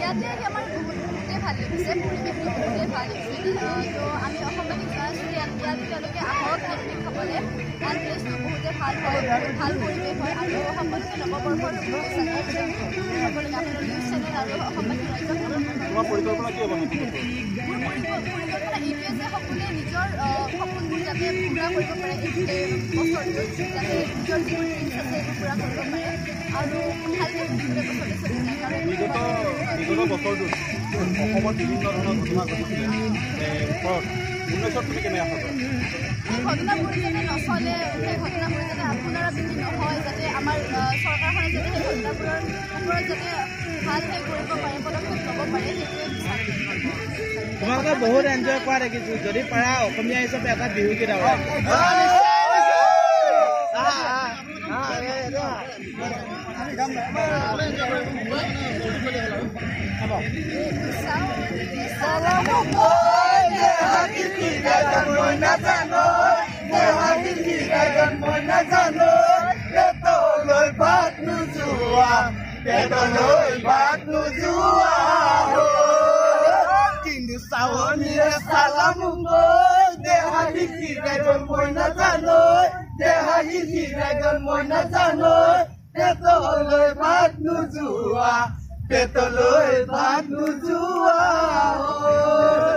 ইয়াতে আহি আমাৰ বহুতেই ভাল লাগিছে, পৰিৱেশটো বহুতেই ভাল লাগিছে। তো আমি অসমবাসীক জনাইছোঁ যে ইয়াত তেওঁলোকে আহক পিকনিক খাবলৈ। ইয়াৰ প্লেচটো বহুতেই ভাল হয়, ভাল পৰিৱেশ হয় আৰু সকলোকে নৱবৰ্ষৰ শুভেচ্ছা সকলোকে আপোনাৰ নিউজ চেনেল আৰু অসমবাসী ৰাইজক তোমাৰ পৰিকল্পনা কি হ'ব? মোৰ পৰিকল্পনা এইটোৱে যে সকলোৱে নিজৰ সপোনবোৰ যাতে পূৰা কৰিব পাৰে এই বছৰটোত, যাতে নিজৰ যিবোৰ ড্ৰিমছ আছে এইবোৰ পূৰা কৰিব পাৰে আৰু ভালকৈ বছৰটো চলি যায়। কাৰণ বিগত বছৰটোত অসমত বিভিন্ন ধৰণৰ ঘটনা ঘটিছিলে ওপৰত 19ত তুমি কেনে আশা কৰা? সেই ঘটনাবোৰ যাতে নচলে, সেই ঘটনাবোৰ যাতে পুনৰাবৃত্তি নহয়, যাতে আমাৰ চৰকাৰখনে যাতে সেই ঘটনাবোৰৰ ওপৰত যাতে ভালকৈ কৰিব পাৰে, পদক্ষেপ ল'ব পাৰে, সেইটোৱে বিচাৰোঁ। তোমালোকে বহুত এনজয় কৰা দেখিছোঁ, যদি পাৰা অসমীয়া হিচাপে এটা বিহু গীত Sawanira salamungo, deha hiki dragon moina jano, deha hiki dragon moina jano, petoloi bhat nujua, petoloi bhat nujua.